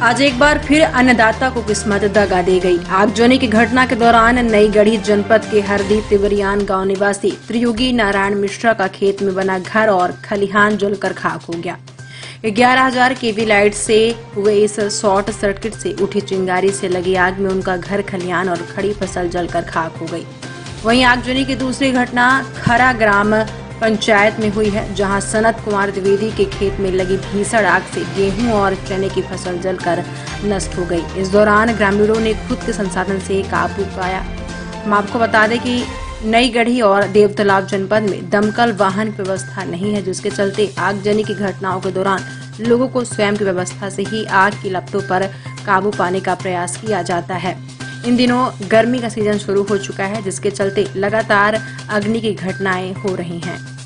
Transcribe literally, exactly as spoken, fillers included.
आज एक बार फिर अन्नदाता को किस्मत दगा दे गई। आगजनी की घटना के दौरान नई गढ़ी जनपद के हरदी तिवरियान गांव निवासी त्रियोगी नारायण मिश्रा का खेत में बना घर और खलिहान जलकर खाक हो गया। ग्यारह हजार केवी लाइट से हुए इस शॉर्ट सर्किट से उठी चिंगारी से लगी आग में उनका घर, खलिहान और खड़ी फसल जलकर खाक हो गई। वहीं आगजनी की दूसरी घटना खरा ग्राम पंचायत में हुई है, जहां सनत कुमार द्विवेदी के खेत में लगी भीषण आग से गेहूं और चने की फसल जलकर नष्ट हो गई। इस दौरान ग्रामीणों ने खुद के संसाधन से काबू पाया। हम आपको बता दें कि नई गढ़ी और देवतालाब जनपद में दमकल वाहन की व्यवस्था नहीं है, जिसके चलते आगजनी की घटनाओं के दौरान लोगों को स्वयं की व्यवस्था से ही आग की लपटों पर काबू पाने का प्रयास किया जाता है। इन दिनों गर्मी का सीजन शुरू हो चुका है, जिसके चलते लगातार अग्नि की घटनाएं हो रही हैं।